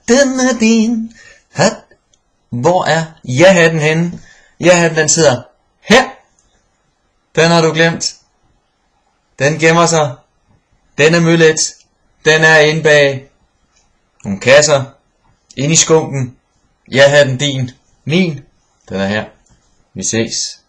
den er din. Hat. Hvor er ja-hatten henne? Ja-hatten den sidder her. Den har du glemt. Den gemmer sig. Den er møllet. Den er inde bag nogle kasser. Inde i skunken. Ja-hatten din. Min. Den er her. Vi ses.